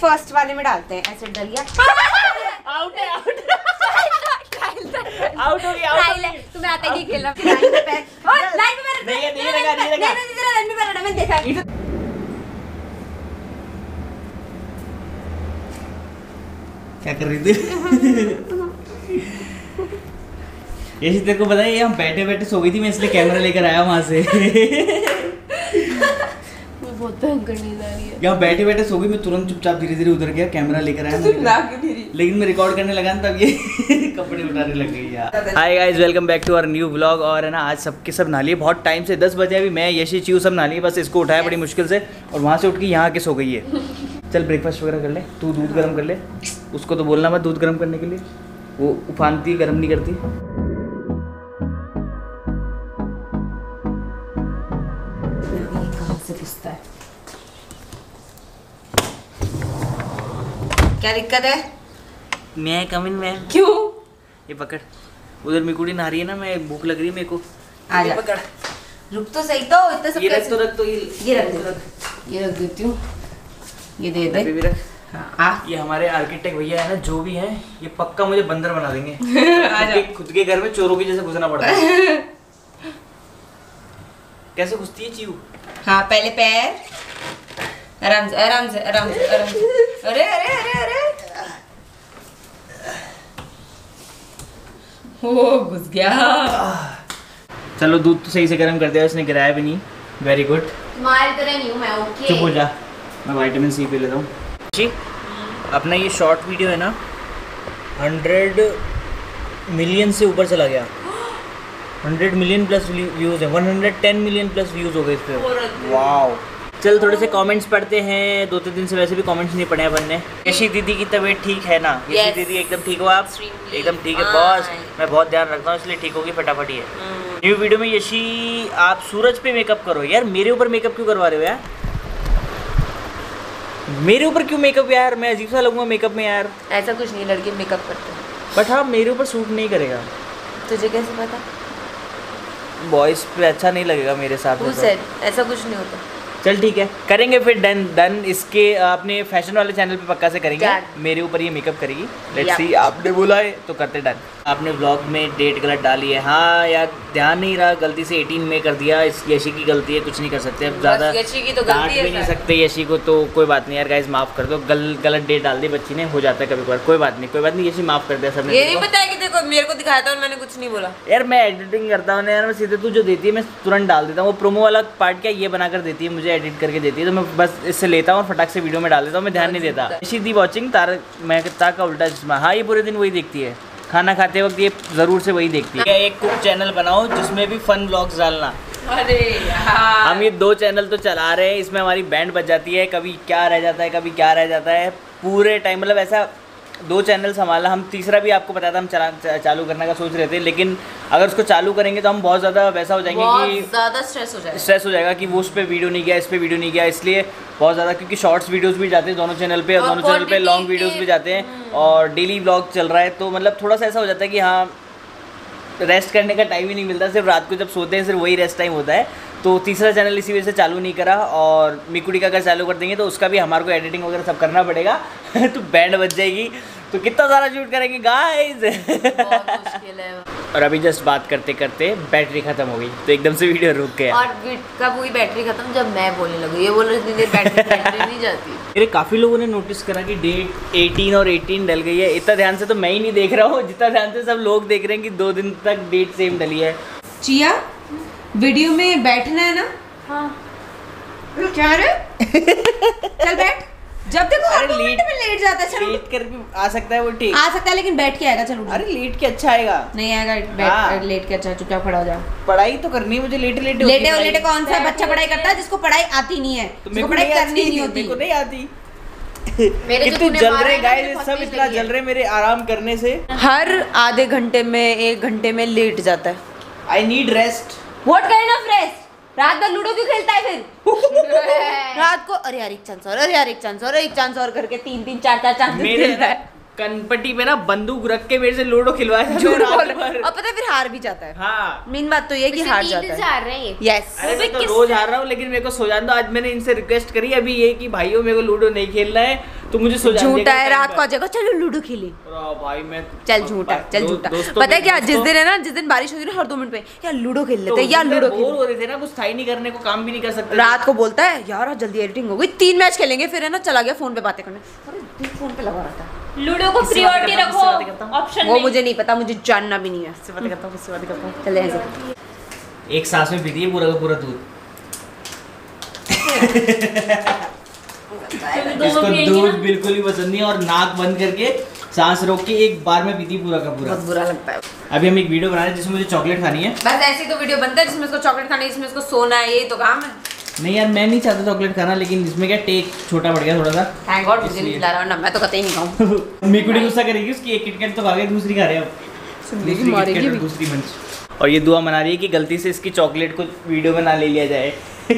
First वाले में डालते हैं। ऐसे डलिया आउट है, आउट आउट हो गया, आउट हो गया। तुम्हें आता ही खेलना। लाइन पे पैर और लाइन पे पैर नहीं लगा, नहीं लगा। लाइन पे पैर मैंने देखा। क्या कर रही थी? यही तेरे को पता है, हम बैठे बैठे सो गई थी, मैं इसलिए कैमरा लेकर आया वहाँ से। बहुत भयंकर नींद आ रही है। यहाँ बैठे बैठे सो गई, मैं तुरंत चुपचाप धीरे धीरे उधर गया, कैमरा लेकर आया, लेकिन मैं रिकॉर्ड करने लगा ना तब ये कपड़े उठाने लग गई यार। Hi guys, welcome back to our new vlog. और है ना, आज सबके सब नहा लिए, बहुत टाइम से 10 बजे अभी मैं यशी चीव सब नहा लिए, बस इसको उठाया बड़ी मुश्किल से और वहाँ से उठ के यहाँ आके सो गई है। चल ब्रेकफास्ट वगैरह कर ले, तू दूध गर्म कर ले, उसको तो बोलना मत दूध गर्म करने के लिए, वो उफानती गर्म नहीं करती। कहाँ से घुसता है? क्या दिक्कत है? मैं कमिन में। क्यों? ये पकड़, उधर मिकुड़ी नहा रही है ना, मैं भूख लग रही है मेरे को। आजा। पकड़, रुक तो सही तो, इतना सब ये कैसे? रख तो ये रख दे, ये रख देती हूँ, ये दे दे। भी रख। हाँ, ये हमारे आर्किटेक्ट भैया है ना, जो भी है, ये पक्का मुझे बंदर बना देंगे। खुद के घर में चोरों की जैसे घुसना पड़ता है। कैसे घुसती है चीऊ? हाँ, पहले पैर, आराम से आराम से आराम से आराम से। अरे अरे अरे अरे, ओ घुस गया। चलो दूध तो सही से गर्म कर दिया, उसने गिराया भी नहीं। Very good. तुम्हारी तरह नहीं हूँ मैं, ओके। चुप हो जा, मैं विटामिन सी पी लेता हूँ। जी, अपना ये शॉर्ट वीडियो है ना, 100 मिलियन से ऊपर चला गया। 100 मिलियन प्लस व्यूज़ है, 110 मिलियन प्लस व्यूज़ हो गए इस पे। वाओ। चल थोड़े से कमेंट्स पढ़ते हैं, 2-3 दिन से वैसे भी कमेंट्स नहीं पढ़े अपन ने। यशी दीदी की तबीयत ठीक है ना? यशी दीदी एकदम ठीक हो आप? एकदम ठीक है बॉस, मैं बहुत ध्यान रखता हूँ इसलिए ठीक होगी फटाफट। ये न्यू वीडियो में यशी आप सूरज पे मेकअप करो। यार मेरे ऊपर मेकअप क्यों करवा रहे हो यार? मेरे ऊपर क्यों मेकअप यार? मैं अजीब सा लगूंगा मेकअप में यार। ऐसा कुछ नहीं, लड़के मेकअप करते हैं। बट हाँ, मेरे ऊपर सूट नहीं करेगा। तुझे कैसे पता? बॉयज पे अच्छा नहीं लगेगा मेरे साथ। ऐसा कुछ नहीं होता। चल ठीक है, करेंगे फिर। डन इसके अपने फैशन वाले चैनल पे पक्का से करेंगे। मेरे ऊपर ये मेकअप करेगी, लेट्स सी। आपने बोला है तो करते। डन। आपने व्लॉग में डेट गलत डाली है। हाँ यार, ध्यान नहीं रहा, गलती से 18 में कर दिया। इस यशी की गलती है, कुछ नहीं कर सकते अब। ज़्यादा यशी की तो डांट गलती है, भी नहीं सकते यशी को, तो कोई बात नहीं यार। गाइस माफ़ कर दो, गलत डेट डाल दी बच्ची ने, हो जाता है कभी कभार। कोई बात नहीं यशी, माफ़ कर दिया सबने। ये नहीं पता है कि देखो मेरे को दिखाया था और मैंने कुछ नहीं बोला यार। मैं एडिटिंग करता हूँ ना यार, मैं सीधे तू जो देती है मैं तुरंत डाल देता हूँ। वो प्रोमो वाला पार्ट क्या ये बनाकर देती है मुझे, एडिट करके देती है, तो मैं बस इससे लेता हूँ और फटाक से वीडियो में डाल देता हूँ। मैं ध्यान नहीं देता। यशी दी वॉचिंग मैं का उल्टा चश्मा। हाँ, ये पूरे दिन वही देखती है, खाना खाते वक्त ये ज़रूर से वही देखती है। एक कुक चैनल बनाओ जिसमें भी फन व्लॉग्स डालना। अरे यार, हम ये 2 चैनल तो चला रहे हैं, इसमें हमारी बैंड बज जाती है, कभी क्या रह जाता है कभी क्या रह जाता है पूरे टाइम। मतलब ऐसा 2 चैनल संभाला। हम तीसरा भी आपको पता था हम चालू करने का सोच रहे थे, लेकिन अगर उसको चालू करेंगे तो हम बहुत ज़्यादा वैसा हो जाएंगे कि ज़्यादा स्ट्रेस हो जाएगा कि वो उस पर वीडियो नहीं गया, इस पर वीडियो नहीं गया, इसलिए बहुत ज़्यादा। क्योंकि शॉर्ट्स वीडियोस भी जाते हैं दोनों चैनल पे और दोनों चैनल पे लॉन्ग वीडियोस भी जाते हैं और डेली व्लॉग चल रहा है, तो मतलब थोड़ा सा ऐसा हो जाता है कि हाँ, रेस्ट करने का टाइम ही नहीं मिलता। सिर्फ रात को जब सोते हैं सिर्फ वही रेस्ट टाइम होता है। तो तीसरा चैनल इसी वजह से चालू नहीं करा। और मिकुड़ी का अगर चालू कर देंगे तो उसका भी हमारे को एडिटिंग वगैरह सब करना पड़ेगा। तो बैंड बज जाएगी, तो कितना सारा शूट करेंगे गाइस। बहुत मुश्किल है। और अभी जस्ट बात करते करते बैटरी खत्म हो गई, तो एकदम से वीडियो रुक गया। और कब हुई बैटरी खत्म? जब मैं बोलने लगी। ये बोल रही थी बैटरी नहीं जाती। मेरे काफ़ी लोगों ने नोटिस करा कि डेट 18 और 18 डल गई है। इतना ध्यान से तो मैं ही नहीं देख रहा हूँ, जितना ध्यान से सब लोग देख रहे हैं कि 2 दिन तक डेट सेम डली है। चिया, वीडियो में बैठना है ना? हाँ। क्या रे? चल बैठ। जब देखो हर मिनट में लेट जाता है। चल लेट कर भी आ सकता है, वो ठीक आ सकता है, लेकिन बैठ के आएगा। चलो अरे लेट के अच्छा आएगा। नहीं आएगा, बैठ लेट के अच्छा। चुपचाप खड़ा हो जा। पढ़ाई तो करनी है मुझे, लेटे लेटे कौन सा बच्चा पढ़ाई करता है जिसको पढ़ाई आती नहीं है? जिसको पढ़ाई करनी नहीं होती। मेरे को नहीं आती। इतने जल रहे गाइस, सब इतना जल रहे मेरे आराम करने से। हर आधे घंटे में 1 घंटे में लेट जाता है। I need rest. What kind of rest? रात भर लूडो क्यों खेलता है फिर? रात को अरे यार एक चांस और करके 3-3 4-4 चांस खेलता है। कनपट्टी पे ना बंदूक रख के मेरे से लूडो खिलवाया। झूठ बोल। और पता है फिर हार भी जाता है। हाँ, मेन बात तो ये कि हार जाता है। हार रहे हैं। यस। अरे मैं तो रोज हार रहा हूँ, लेकिन मेरे को सो जाने दो। आज मैंने इनसे रिक्वेस्ट करी अभी ये कि भाइयों मेरे को लूडो नहीं खेलना है, तो मुझे सो झूठा है, रात को आ जाएगा चलो लूडो खेले। भाई मैं चल झूठा, चल झूठा। पता है क्या, जिस दिन है ना, जिस दिन बारिश होती है ना, हर 2 मिनट पे यार लूडो खेल लेते हैं, यार लूडो खेल। बोर हो रहे थे ना, कुछ था ही नहीं करने को, काम भी नहीं कर सकते। रात को बोलता है यार जल्दी एडिटिंग हो गई, 3 मैच खेलेंगे, फिर है ना चला गया फोन पे बातें करने। अरे फोन पे लगा रहता है। लूडो को प्रायोरिटी रखो ऑप्शन वो मुझे नहीं पता, मुझे जानना भी नहीं है। इससे बातें करता हूँ, इससे बातें करता हूँ, चले ऐसे। एक सांस में पीती है पूरा का पूरा दूध। इसको दूध बिल्कुल ही पसंद नहीं, और नाक बंद करके सांस रोक के एक बार में पीती पूरा का पूरा। बहुत बुरा लगता है। अभी हम एक वीडियो बना रहे हैं जिसमें मुझे चॉकलेट खानी है। बस ऐसी तो वीडियो बनता है जिसमें इसको चॉकलेट खानी है, जिसमें इसको सोना है, ये तो काम है। नहीं यार मैं नहीं चाहता चॉकलेट खाना, लेकिन इसमें क्या टेक छोटा पड़ गया थोड़ा सा। थैंक गॉड मुझे नहीं खिला रहा ना, मैं तो कतई नहीं खाऊं। मिकुड़ी गुस्सा करेगी, उसकी एक किटकैट तो खा गई, दूसरी खा रहे हैं अब। दूसरी किटकैट और दूसरी मंच। और ये दुआ मना रही है कि गलती से इसकी चॉकलेट को वीडियो में ना ले लिया जाए।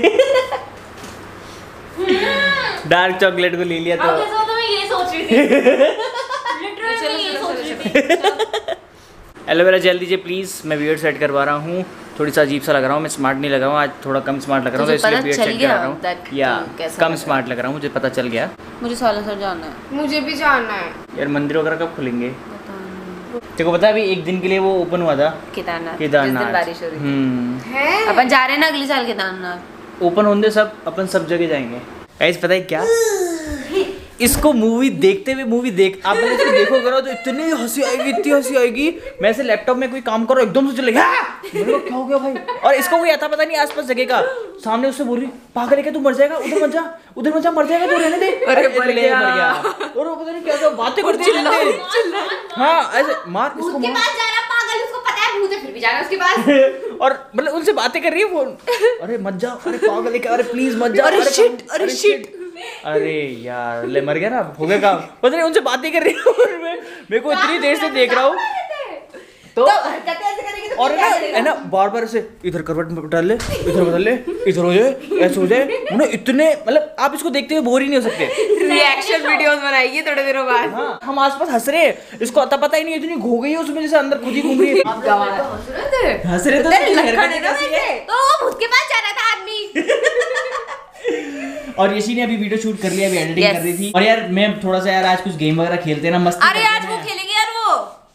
डार्क चॉकलेट को ले लिया तो मैं ये सोच रही थी। लिटरली ये सोच रही थी। एलोवेरा जेल दीजिए प्लीज, मैं बियर्ड सेट करवा रहा हूँ। थोड़ी सा अजीब सा लग रहा हूँ, मैं स्मार्ट नहीं लग रहा हूँ आज, थोड़ा कम स्मार्ट लग रहा हूँ, तो इसलिए बियर्ड सेट करा रहा हूँ। या कम स्मार्ट लग रहा हूँ, मुझे पता चल गया। मुझे सालासर जाना है। मुझे भी जाना है यार मंदिर वगैरह कब खुलेंगे? तेको पता है अभी एक दिन के लिए वो ओपन हुआ था केदारनाथ, केदारनाथ। बारिश हो रही है। अपन जा रहे हैं ना अगले साल केदारनाथ। ओपन होने सब अपन सब जगह जाएंगे। गाइस पता है क्या, इसको मूवी देखते हुए आप लोग इसको देखोगे ना तो इतनी हंसी आएगी, इतनी हंसी आएगी। मैं ऐसे लैपटॉप में कोई काम करो एकदम से चले गया, क्या हो गया भाई? और इसको कोई आता पता नहीं आसपास जगह का, सामने उससे बोल रही पागल है क्या, तू मर जाएगा, उधर मत जा, उधर मत जा, मर जाएगा, तू रहने दे। अरे मर गया। और वो पता नहीं क्या बातें करती है। हाँ ऐसे मार इसको, उसके पास जा रहा पागल, उसको पता है भूत है फिर भी जा रहा है उसके पास। और मतलब उनसे बातें कर रही है फोन। अरे मत जा, अरे पागल है क्या, अरे प्लीज मत जा, अरे शिट, अरे शिट। अरे यार ले मर गया ना, हो गया काम। पता नहीं उनसे बातें कर रही हूँ मेरे को इतनी देर से देख रहा हूँ तो हरकतें ऐसे करेगी तो और है ना बार बार से इधर करवट में डाल ले, इधर बदल ले, इधर हो जाए, ऐसे हो जाए। मतलब इतने मतलब आप इसको देखते हुए बोर ही नहीं हो सकते। रिएक्शन वीडियोस बनाएगी थोड़े दिनों बाद। हाँ हम आसपास हंस रहे हैं, इसको अता पता ही नहीं, इतनी घो गई है उसमें जैसे अंदर खुद ही घूम रही है। हंस रहे तो भूत के पास जा रहा था आदमी। और यशी ने अभी वीडियो शूट कर लिया, अभी एडिटिंग कर रही थी। और यार मैं थोड़ा सा यार आज कुछ गेम वगैरह खेलते हैं ना, मस्ती। अरे आज वो खेलेंगे यार, वो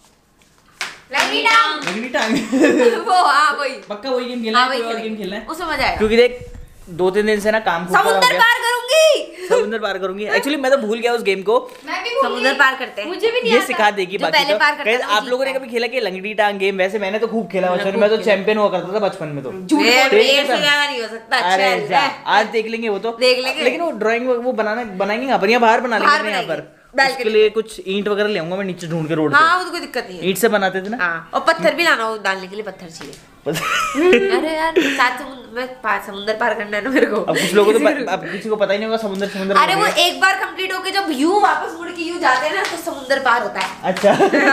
लंगड़ी टांग। वो हाँ वही पक्का वही गेम खेलना है, कोई और गेम खेलना है उसमें मजा आएगा। क्योंकि देख 2-3 दिन से ना काम समुद्र पार करूंगी, समुद्र पार करूंगी। एक्चुअली मैं तो भूल गया उस गेम को। मैं भी समुद्र पार करते हैं, मुझे भी नहीं ये आता। सिखा देगी बाकी तो। कहीं आप लोगों ने कभी खेला कि लंगड़ी टांग गेम? वैसे मैंने तो खूब खेला बचपन में, मैं तो चैंपियन हुआ करता था बचपन में। तो नहीं हो सकता। अरे आज देख लेंगे वो तो, देख लेंगे। लेकिन वो ड्राइंग वो बनाएंगे यहाँ पर, या बाहर बना लेंगे यहाँ पर। उसके लिए कुछ ईंट वगैरह ले आऊंगा मैं नीचे ढूंढ के रोड से। हाँ वो तो कोई दिक्कत नहीं है, ईंट से बनाते थे ना। हाँ। और पत्थर भी लाना हो, डालने के लिए पत्थर चाहिए। अरे यार 7 समुद्र पार करना है ना मेरे को। अब कुछ लोगों को अब किसी को पता ही नहीं होगा समुद्र। अरे वो एक बार कंप्लीट होके जब यू वापस मुड़ के यू जाते हैं ना तो समुद्र पार होता है। अच्छा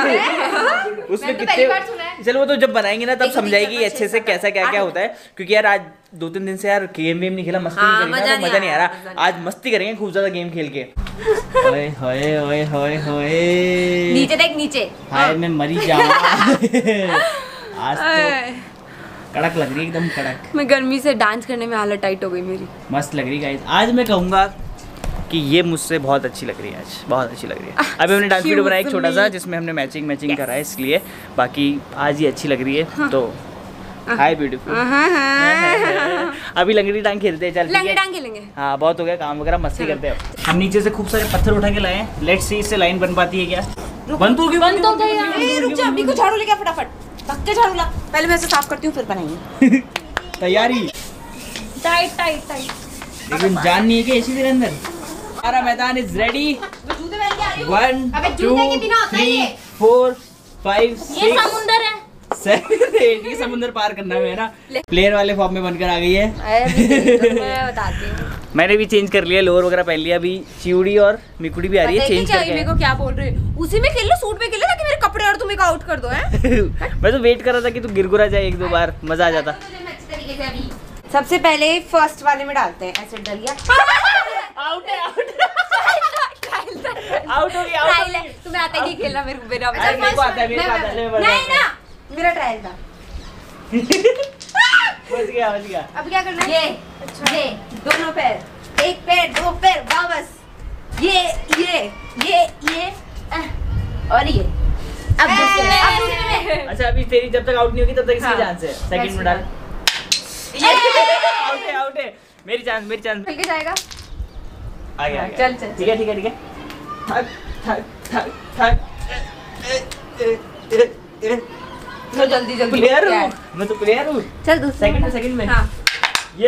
उसमें कितने, चलो वो तो जब बनाएंगे ना तब समझाएगी अच्छे से कैसा क्या क्या होता है। क्योंकि यार आज 2-3 दिन से यार गेम वेम नहीं खेला, मस्ती नहीं करी, मजा नहीं आ रहा। आज मस्ती करेंगे खूब ज्यादा गेम खेल के। ओए होए ओए होए होए, नीचे देख नीचे। हाय मैं मरी जाऊंगा। आज तो कड़क लग रही है, एकदम कड़क। मैं गर्मी से डांस करने में हालत टाइट हो गई मेरी। मस्त लग रही गाइस। आज मैं कहूँगा कि ये मुझसे बहुत अच्छी लग रही है, आज बहुत अच्छी लग रही है। अभी हमने डांस वीडियो बनाया एक छोटा सा जिसमें हमने मैचिंग करा है, इसलिए बाकी आज ही अच्छी लग रही है। तो हाय ब्यूटीफुल। अभी लंगड़ी टांग खेलते हैं, चल लंगड़ी टांग खेलेंगे। हाँ बहुत हो गया काम वगैरह, मस्ती करते हैं। हम नीचे से खूब सारे पत्थर उठा के लाए हैं, लेट्स सी इससे लाइन बन पाती है क्या। बन तो गई, रुक जा, अभी को झाड़ू लेके फटाफट पक्के झाड़ू ला। पहले मैं इसे साफ करती हूँ फिर बनाएंगे। तैयारी टाइट। लेकिन जान नहीं है कि ऐसी तेरे अंदर। हमारा मैदान इज रेडी। 1 2 3 4 5 6 ये समुंदर है। 7 8 ये समुद्र पार करना है ना। प्लेयर वाले फॉर्म में बनकर आ गई है। मैं बताती हूँ, मैंने भी चेंज कर लिया, लोअर वगैरह पहन लिया। अभी चिउड़ी और मिकुड़ी भी आ रही है चेंज करके। मेरे को क्या बोल रहे हो, उसी में खेल लो, सूट में खेल लो ताकि मेरे कपड़े और तुम्हें आउट कर दो। हैं मैं तो वेट कर रहा था कि तू गिरगुरा जाए 1-2 बार, मजा आ जाता। सबसे पहले फर्स्ट वाले में डालते हैं, ऐसे डलिया। आउट है, आउट हो गया। तुम्हें आता ही नहीं खेलना, मेरा मेरे को आता है, मेरे को आता है। नहीं ना, मेरा ट्रायल था। बच गया। अब क्या करना है? ये दोनों पैर, एक पैर 2 पैर, वाह बस। ये और ये अब दूसरे में। अच्छा अभी तेरी जब तक आउट नहीं होगी तब तक इसकी चांस है। सेकंड में डाल। आउट है। मेरी चांस चल के जाएगा। आ गया चल ठीक है थक तो जल्दी प्लेयर हूँ मैं तो प्लेयर हूँ। चल दूसरे सेकंड में हाँ। ये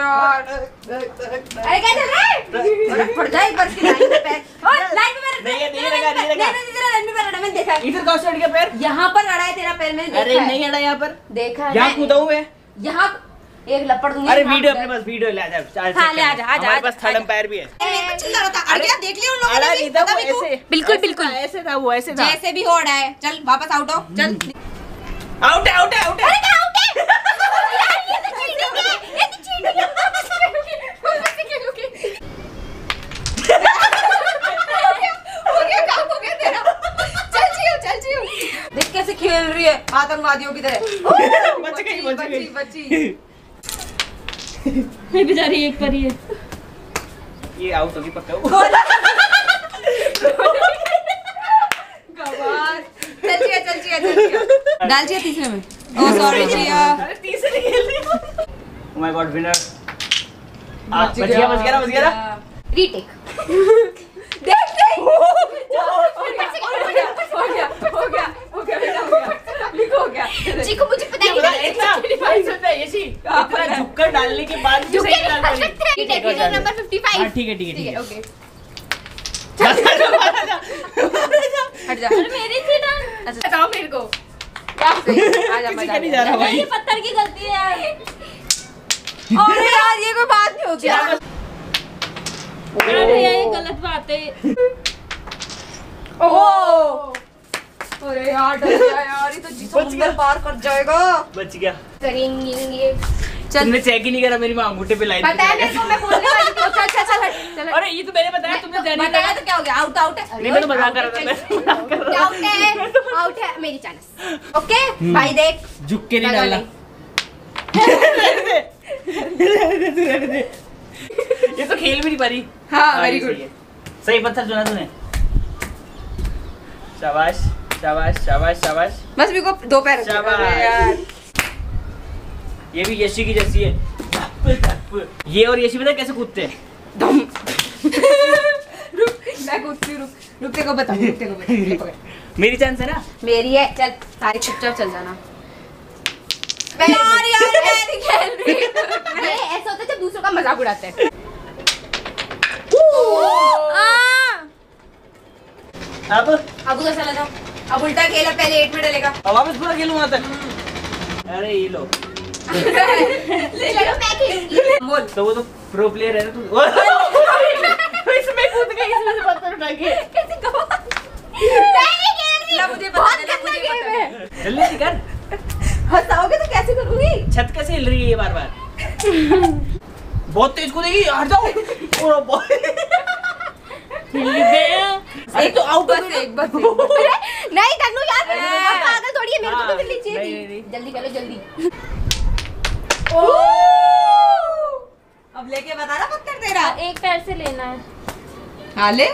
अरे क्या चल रहा है? पड़ जाए एक बार इसकी लाइन पे पैर। और लाइन पे पैर नहीं लगा नहीं तेरा लाइन पे पैर अड़ा, मैंने देखा है। इधर कौन सा अड़ गया पैर? यहाँ पर अड़ा है तेरा पैर, मैंने देखा अरे है। नहीं अड़ा यहाँ पर, देखा है यहाँ कूदा हूँ मैं। यहाँ एक लपड़ दूंगी। अरे वीडियो अपने पास वीडियो ले आ जा। हाँ ले आजा हमारे पास थर्ड अंपायर भी है। मेरे को चिल्ला रहा था। अरे क्या देख लिया उन लोगों अड़ा ने नहीं भी? था पता वो मेरे को। ऐसे। बिल्कुल ऐसे था वो ऐसे था। जैसे भी हो रहा है। चल वापस आउट हो। चल आउट है। अरे क्या आउट है? यार ये तो चीटिंग है। ये तो चीटिंग है। वापस खेलोगे। हो गया काम हो गया तेरा। चल जियो। देख कैसे खेल रही है आतंकवादियों की तरह। बची। ये बेचारी एक पर ही है। ये आउट होगी पक्का। चल जिया। डाल जिया तीसरे में। Oh sorry Jiya. अरे तीसरे खेल रही हूँ। Oh my god winner. बच गया ना। रीटेक। देख हो गया। चीकू मुझे पता नहीं इतना झुककर डालने के बाद भी सही डाल रही है। नंबर 55। ठीक है ओके हट जा। अरे मेरी थी ना। अच्छा बताओ मेरे को क्या सही आजा मजा नहीं जा रहा भाई। ये पत्थर की गलती है यार। अरे यार ये कोई बात नहीं होती यार। अरे ये गलत बात है। ओह अरे यार डर गया यार, ये तो समुंदर पार कर जाएगा। बच गया। करेंगे तुमने चेक ही नहीं करा मेरी माँ अंगूठे पे लाइन। पता है मेरे को, मैं बोलने वाली थी। चल अरे ये तो मैंने बताया, तुमने ध्यान नहीं बताया तो क्या हो गया? आउट है। नहीं मैं तो मजाक कर रहा था। मैं मजाक कर रहा था। आउट है मेरी चांस। ओके भाई देख झुक के नहीं डालना। ये तो खेल भी नहीं पारी। हाँ वेरी गुड। सही पत्थर चुना तूने। शाबाश शाबाश शाबाश शाबाश। बस मेरे को दो पैर शाबाश यार। ये भी यशी की जैसी है। ये और यशी पता है कैसे कूदते हैं? मैं कूदती हूँ। रुक तेरे को बता। मेरी चांस है ना। मेरी है। चल सारी चुपचाप चल जाना। यार मैं नहीं खेल रही। ये ऐसा होता है जब दूसरों का मजाक उड़ाते हैं। अब उधर चला जाओ। अब उल्टा खेला, पहले 8 में डलेगा। अब वापस पूरा खेलूंगा तक। अरे ये लो। चलो मैं खेलूंगी। बोल। तो वो तो प्रो प्लेयर है ना तू। इसमें कूद गई, इसमें से पत्थर उठा के। कैसे कहो? मैं नहीं खेल रही। मुझे बहुत गंदा गेम है। जल्दी से कर। हंसाओगे तो कैसे करूंगी? छत कैसे हिल रही है ये बार-बार? बहुत तेज कूदेगी, हट जाओ। Oh boy. हिल गया। एक तो आउट बस एक बस। नहीं तन्नू यार, पागल थोड़ी है, मेरे को तो मिलनी चाहिए नहीं। थी। जल्दी करो जल्दी। ओ अब लेके बता ना पत्थर तेरा। एक पैर से लेना है। हाँ ले।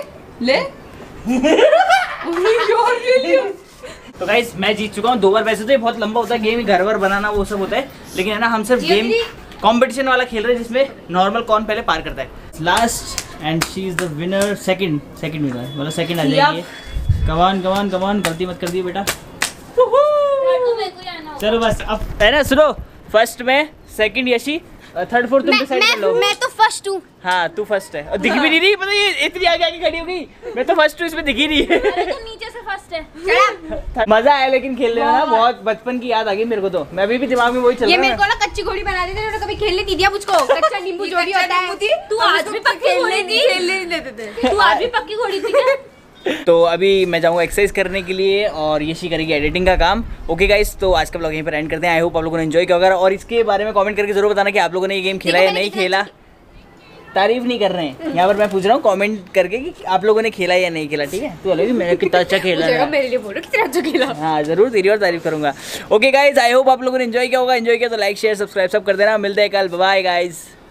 तो गाइस मैं जीत चुका हूँ 2 बार। वैसे तो ये बहुत लंबा होता है गेम, घर वर बनाना वो सब होता है, लेकिन है ना हम सिर्फ गेम कंपटीशन वाला खेल रहे हैं जिसमें नॉर्मल कौन पहले पार करता है। Last and she is the winner. Second winner मतलब सेकंड आ जाएगी। कमान गलती मत कर दिए बेटा। चलो बस अब है ना, सुनो। फर्स्ट में सेकंड यशी, थर्ड फोर्थ तुम डिसाइड कर लो। मैं तो फर्स्ट हूँ। हाँ तू फर्स्ट है और दिख भी नहीं रही, पता ये इतनी आगे खड़ी हो गई। मैं तो फर्स्ट हूँ, इसमें दिख ही नहीं है। अरे तो नीचे से फर्स्ट है। मजा आया लेकिन खेलने में ना, बहुत बचपन की याद आ गई मेरे को। तो मैं अभी भी दिमाग में वही चल ये रहा मेरे है। को ना कच्ची घोड़ी बना देते थे, कभी खेलने नहीं दिया मुझको। कच्चा नींबू जो भी होता है। तू आज भी पक्की घोड़ी थी। खेलने नहीं देते थे। तू आज भी पक्की घोड़ी थी क्या? तो अभी मैं जाऊँगा एक्सरसाइज करने के लिए और यशी करेगी एडिटिंग का काम। ओके गाइस, तो आज का ब्लॉग यहीं पर एंड करते हैं। आई होप आप लोगों ने एंजॉय किया होगा और इसके बारे में कमेंट करके जरूर बताना कि आप लोगों ने ये गेम खेला या नहीं खेला। तारीफ नहीं कर रहे हैं यहाँ पर, मैं पूछ रहा हूँ कमेंट करके कि आप लोगों ने खेला या नहीं खेला। ठीक है, तू अलग मैंने कितना अच्छा खेला है। मेरे लिए बोलो कितना अच्छा खेला। हाँ जरूर, तेरी और तारीफ करूंगा। ओके गाइज, आई होप आप लोगों ने एंजॉय किया होगा। एंजॉय किया तो लाइक शेयर सब्सक्राइब सब कर देना। मिलते हैं कल। Bye guys.